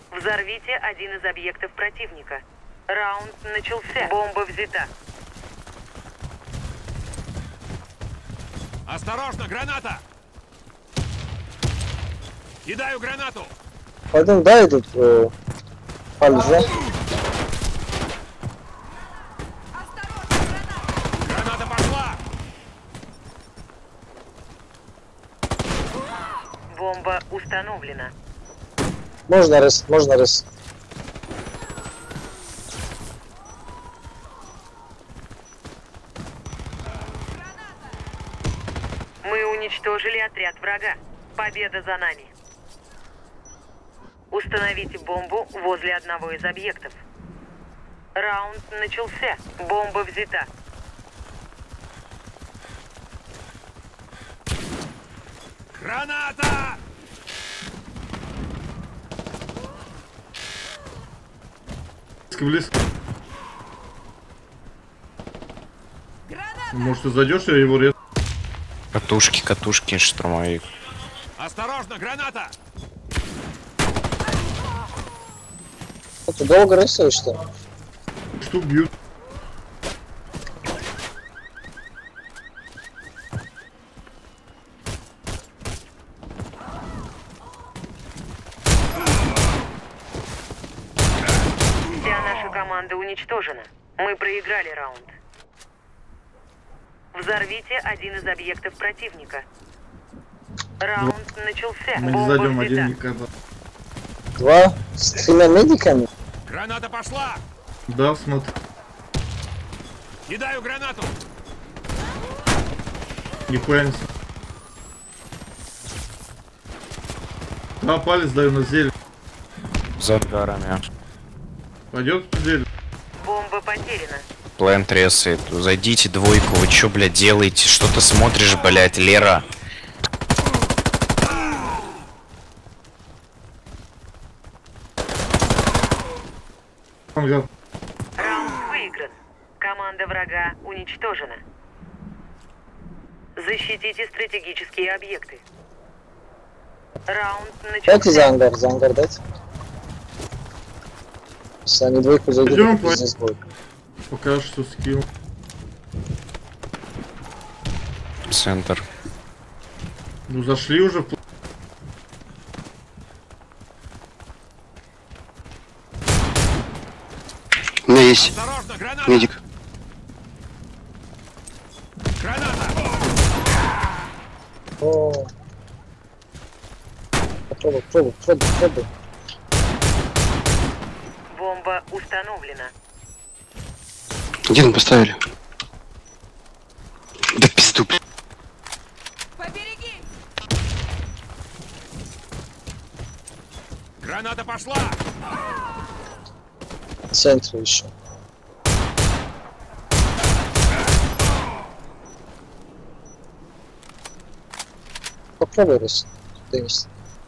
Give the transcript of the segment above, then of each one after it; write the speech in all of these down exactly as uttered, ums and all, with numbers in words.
Взорвите один из объектов противника. Раунд начался. Бомба взята. Осторожно, граната! Кидаю гранату! Пойдем, да, идут э, пальза. Граната пошла! Бомба установлена. Можно рис, можно рис. Мы уничтожили отряд врага. Победа за нами. Установите бомбу возле одного из объектов. Раунд начался. Бомба взята. Граната! Близко. Может, ты зайдешь, я его рез. Катушки, катушки, штурмовик. Осторожно, граната! Ты долго рисуешь, что ли? Штук бьют. Вся наша команда уничтожена. Мы проиграли раунд. Взорвите один из объектов противника. Раунд начался. Мы не Бомба зайдем взята. один никогда. Два с тремя медиками. Граната пошла! Да, смотри. Кидаю гранату! Нихуя не. Да, палец даю на зелень. За ангарами. Пойдет в зелень. Бомба потеряна. План тресает. Зайдите двойку. Вы чё, блядь, делаете? Что ты смотришь, блядь, Лера? Ангар. Раунд выигран. Команда врага уничтожена. Защитите стратегические объекты. Раунд Дайте за начался. ангар, за ангар дайте. Если они двойку зайдут, Идем, то здесь будет. Пока что скилл. Центр. Ну зашли уже. в- У меня есть Осторожно, граната! медик. Граната! О. Попробуй, пробуй, пробуй, пробуй. Бомба установлена. Где мы поставили? Да пизду, блядь. Граната пошла! В центре еще. Попробуй рис. Денис.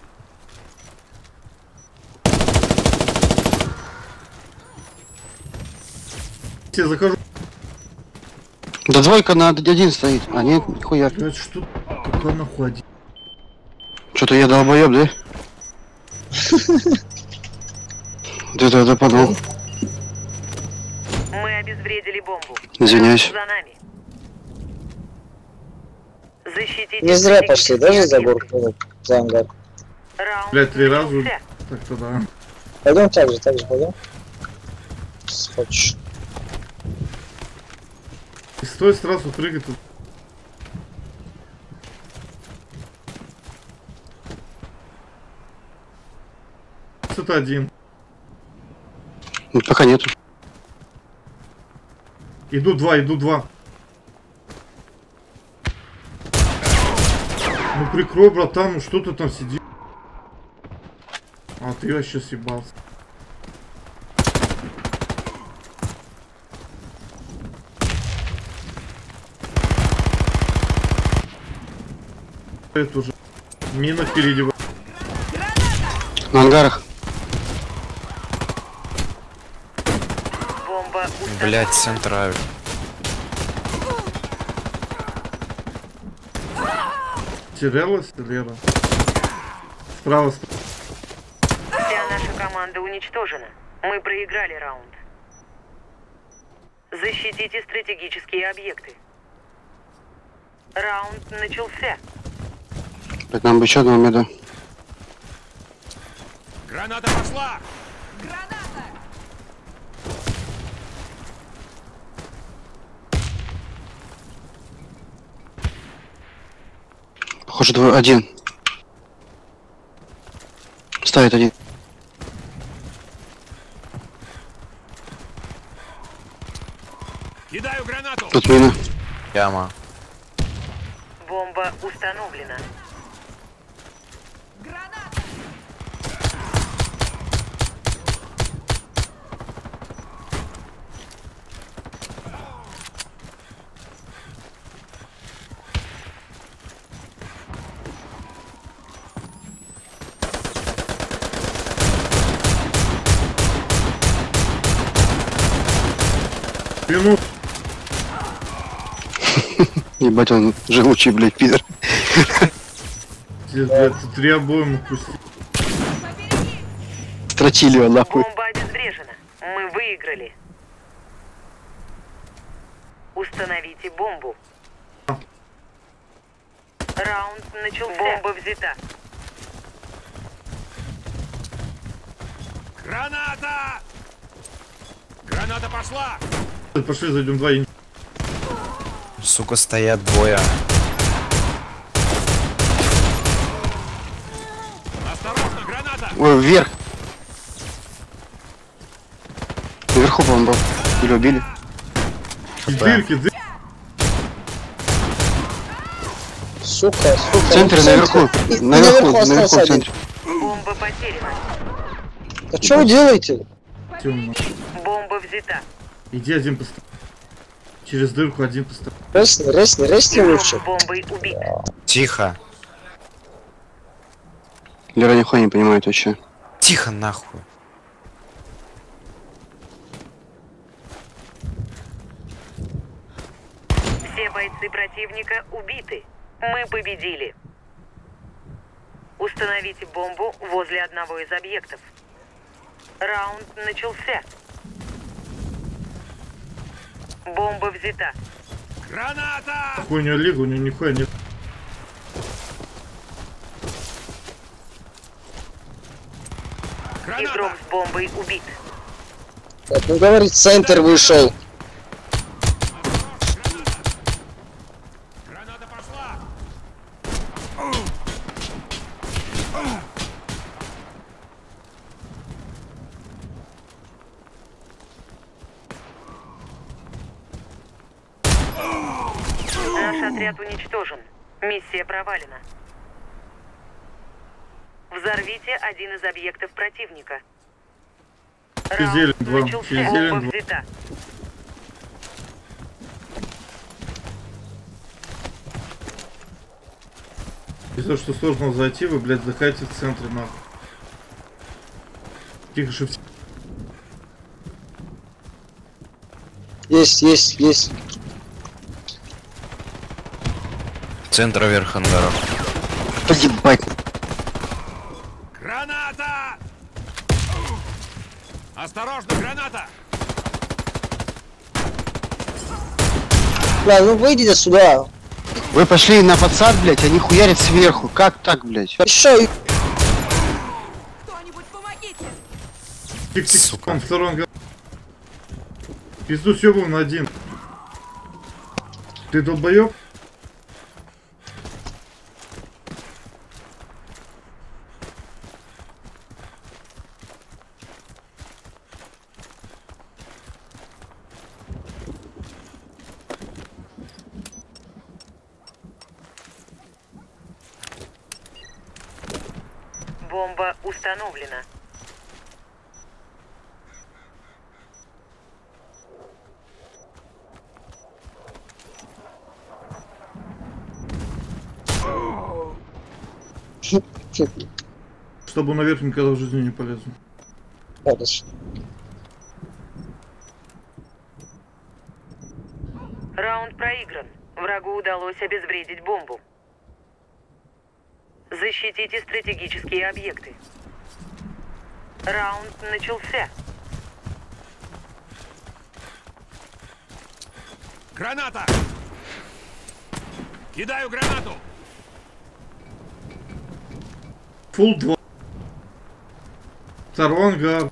Я захожу. Да двойка на один стоит. А нет, нихуя. Блять, что? Какой нахуй один? Что-то я долбоеб, да? Да, да, да, подумал. Мы обезвредили бомбу. Извиняюсь. Раунд за нами. Защитите Не зря пошли, стратегические даже за объекты. горку, за ангар. Раунд Блять, три раза. начался. Так-то да. Пойдем так же, так же пойдем. Хочешь. И стой сразу прыгай тут. Это один. Ну, пока нету. Иду два, иду два. Ну прикрой, братан, ну что ты там сидишь? А ты вообще съебался. Это уже мина впереди. На ангарах. Бомба установлена. Блядь, центр авиа. Терялась, Лера? Справа, справа. Вся наша команда Команда уничтожена. Мы проиграли раунд. Защитите стратегические объекты. Раунд начался. Так, нам бы еще одного меда. Граната пошла! Похоже, двое, один. Ставит один. Кидаю гранату! Тут мина. Яма. Бомба установлена. Минут. Ебать, он живучий, блядь, пидор. Здесь, блядь, тут три обоим упустил. Строчили его нахуй. Бомба обезврежена. Мы выиграли. Установите бомбу. Раунд начался. Бомба взята. Граната! Граната пошла! Пошли, зайдем двоим. Сука, стоят двое. Осторожно, граната! Ой, вверх. Наверху, по-моему, был. Или убили. Из дырки, дырки. Сука, сука. В центре, он наверху. И- и Наверху, наверху, остался в один. центре. Бомба потеряна. А что вы делаете? Темно. Бомба взята. Иди один поставь. Через дырку один поставь. Ресни, ресни, ресни Игрок лучше. с бомбой убит. Тихо. Лера нихуя не понимает вообще. Тихо нахуй. Все бойцы противника убиты. Мы победили. Установите бомбу возле одного из объектов. Раунд начался. Бомба взята. Граната! Какой у него лига, у него нихуя нет. Граната! Игрок с бомбой убит. Так, ну говорит, центр вышел. Граната пошла! Наш отряд уничтожен. Миссия провалена. Взорвите один из объектов противника. Через зелень два, начался. через зелень Бомба два. взята. Из-за что сложно зайти, вы, блядь, заходите в центре, нахуй. Тихо, шифт. Есть, есть, есть. Центр вверх ангаров. Погибать. Граната! Осторожно, граната! Бля, ну выйдите сюда. Вы пошли на подсад, блядь, они хуярят сверху. Как так, блядь? Еще. Кто-нибудь помогите! Тихо, тихо, Сука. он второй ангар. Пизду съебал на один. Ты долбоёб? Бомба установлена. Чтобы он наверх никогда в жизни не полез. Хорошо. Раунд проигран. Врагу удалось обезвредить бомбу. Защитите стратегические объекты. Раунд начался. Граната! Кидаю гранату! Фул два. Второй ангар.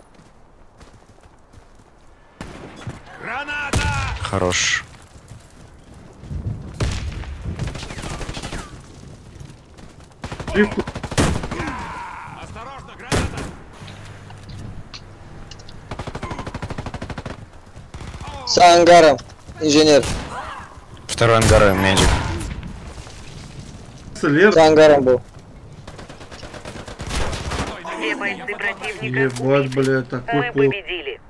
Граната! Хорош. И в- Осторожно, граната! За ангаром. Инженер. Второй ангар, медик. След. За ангаром был. Все бойцы противника Ебать, убиты. блядь, такой Мы пол. победили.